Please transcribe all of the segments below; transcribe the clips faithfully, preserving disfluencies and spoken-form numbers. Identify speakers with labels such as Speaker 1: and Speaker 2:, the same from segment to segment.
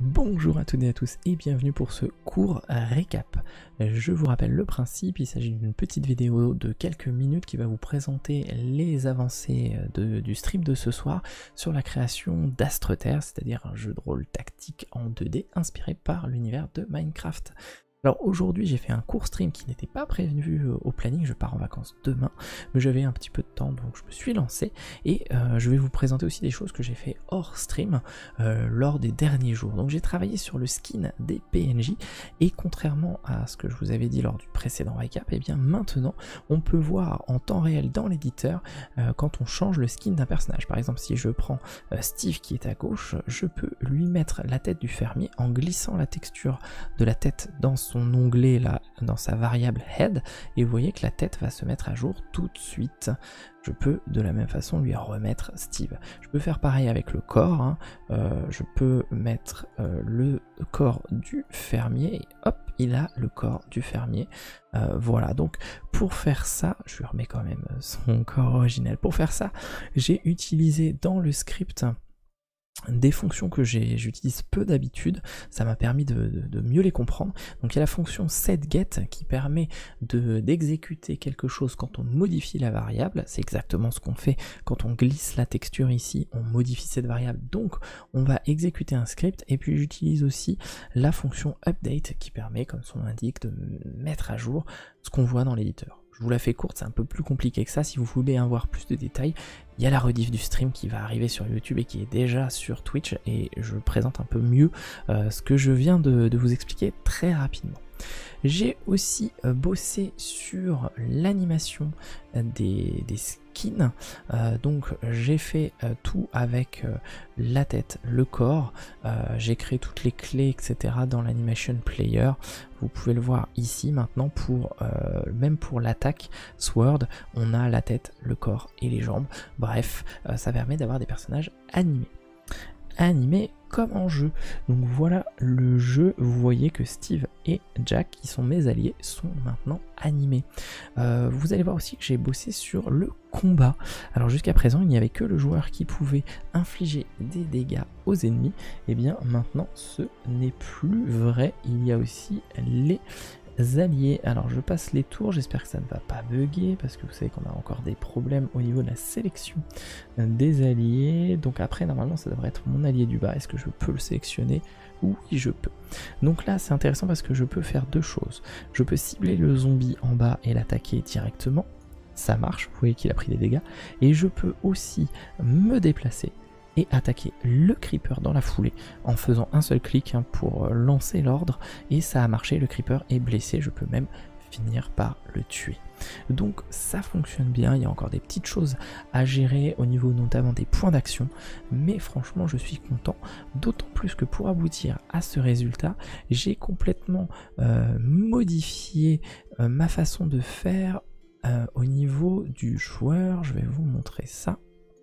Speaker 1: Bonjour à toutes et à tous et bienvenue pour ce court récap. Je vous rappelle le principe, il s'agit d'une petite vidéo de quelques minutes qui va vous présenter les avancées de, du stream de ce soir sur la création d'Astre-Terre, c'est-à-dire un jeu de rôle tactique en deux D inspiré par l'univers de Minecraft. Alors aujourd'hui j'ai fait un court stream qui n'était pas prévu au planning, je pars en vacances demain, mais j'avais un petit peu de temps donc je me suis lancé et euh, je vais vous présenter aussi des choses que j'ai fait hors stream euh, lors des derniers jours. Donc j'ai travaillé sur le skin des P N J et contrairement à ce que je vous avais dit lors du précédent récap, et bien maintenant on peut voir en temps réel dans l'éditeur euh, quand on change le skin d'un personnage. Par exemple si je prends euh, Steve qui est à gauche, je peux lui mettre la tête du fermier en glissant la texture de la tête dans son son onglet là dans sa variable head et vous voyez que la tête va se mettre à jour tout de suite. Je peux de la même façon lui remettre Steve. Je peux faire pareil avec le corps, hein. euh, je peux mettre euh, le corps du fermier et hop il a le corps du fermier. Euh, voilà, donc pour faire ça, je lui remets quand même son corps originel. Pour faire ça, j'ai utilisé dans le script des fonctions que j'utilise peu d'habitude, ça m'a permis de, de, de mieux les comprendre. Donc il y a la fonction setGet qui permet d'exécuter quelque chose quand on modifie la variable, c'est exactement ce qu'on fait quand on glisse la texture ici, on modifie cette variable, donc on va exécuter un script. Et puis j'utilise aussi la fonction update qui permet, comme son nom l'indique, de mettre à jour ce qu'on voit dans l'éditeur. Je vous la fais courte, c'est un peu plus compliqué que ça. Si vous voulez avoir plus de détails, il y a la rediff du stream qui va arriver sur YouTube et qui est déjà sur Twitch et je présente un peu mieux euh, ce que je viens de, de vous expliquer très rapidement. J'ai aussi euh, bossé sur l'animation euh, des, des skins, euh, donc j'ai fait euh, tout avec euh, la tête, le corps, euh, j'ai créé toutes les clés et cetera dans l'animation player. Vous pouvez le voir ici maintenant, pour euh, même pour l'attaque Sword, on a la tête, le corps et les jambes. Bref, euh, ça permet d'avoir des personnages animés. Animés comme en jeu. Donc voilà le jeu, vous voyez que Steve et Jack, qui sont mes alliés, sont maintenant animés. Euh, vous allez voir aussi que j'ai bossé sur le combat. Alors jusqu'à présent, il n'y avait que le joueur qui pouvait infliger des dégâts aux ennemis. Et bien maintenant, ce n'est plus vrai. Il y a aussi les alliés. Alors je passe les tours, j'espère que ça ne va pas bugger parce que vous savez qu'on a encore des problèmes au niveau de la sélection des alliés. Donc après normalement ça devrait être mon allié du bas. Est-ce que je peux le sélectionner? Oui, je peux. Donc là c'est intéressant parce que je peux faire deux choses. Je peux cibler le zombie en bas et l'attaquer directement, ça marche, vous voyez qu'il a pris des dégâts. Et je peux aussi me déplacer et attaquer le creeper dans la foulée en faisant un seul clic hein, pour lancer l'ordre, et ça a marché, le creeper est blessé, je peux même finir par le tuer. Donc ça fonctionne bien, il y a encore des petites choses à gérer au niveau notamment des points d'action, mais franchement je suis content, d'autant plus que pour aboutir à ce résultat, j'ai complètement euh, modifié euh, ma façon de faire euh, au niveau du joueur. Je vais vous montrer ça.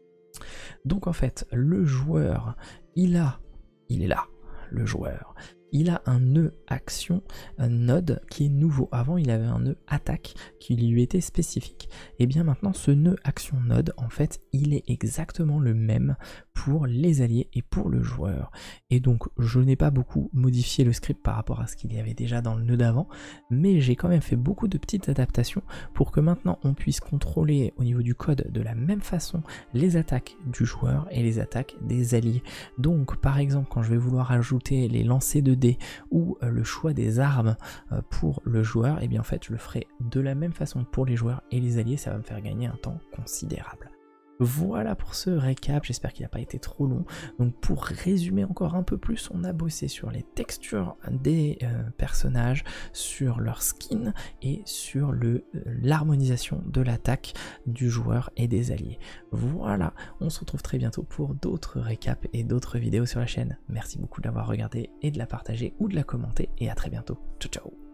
Speaker 1: Donc en fait, le joueur, il a, il est là, le joueur, il a un nœud action, un node qui est nouveau. Avant, il avait un nœud attaque qui lui était spécifique. Et bien maintenant, ce nœud action node, en fait, il est exactement le même pour les alliés et pour le joueur. Et donc, je n'ai pas beaucoup modifié le script par rapport à ce qu'il y avait déjà dans le nœud d'avant, mais j'ai quand même fait beaucoup de petites adaptations pour que maintenant on puisse contrôler au niveau du code de la même façon les attaques du joueur et les attaques des alliés. Donc, par exemple, quand je vais vouloir ajouter les lancers de dés ou euh, le choix des armes euh, pour le joueur, et bien en fait, je le ferai de la même façon pour les joueurs et les alliés, ça va me faire gagner un temps considérable. Voilà pour ce récap, j'espère qu'il n'a pas été trop long. Donc pour résumer encore un peu plus, on a bossé sur les textures des euh, personnages, sur leur skin et sur le euh, l'harmonisation de l'attaque du joueur et des alliés. Voilà, on se retrouve très bientôt pour d'autres récaps et d'autres vidéos sur la chaîne. Merci beaucoup de l'avoir regardé et de la partager ou de la commenter, et à très bientôt. Ciao ciao.